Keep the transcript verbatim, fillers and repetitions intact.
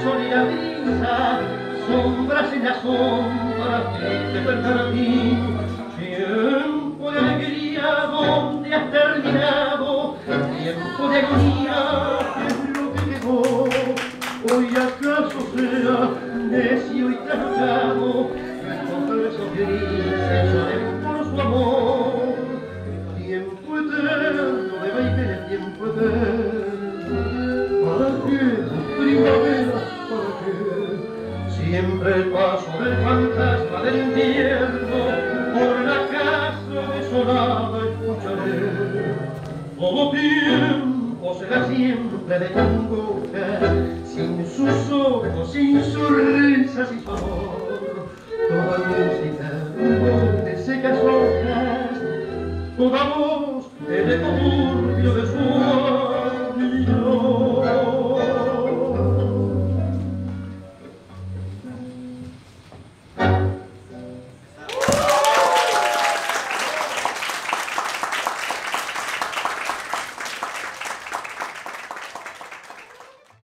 sol y la brisa, sombras en las sombras tristes del jardín. Tiempo de alegría donde has terminado, tiempo de agonía es lo que quedó. Hoy acaso sea necio y trasnochado, encontrar esos grises lloren por su amor. Tiempo eterno de baile, tiempo eterno. ¿Para qué? Primavera, ¿para qué? Siempre el paso del fantasma del invierno por la casa desolada escucharé. Todo tiempo será siempre de tango,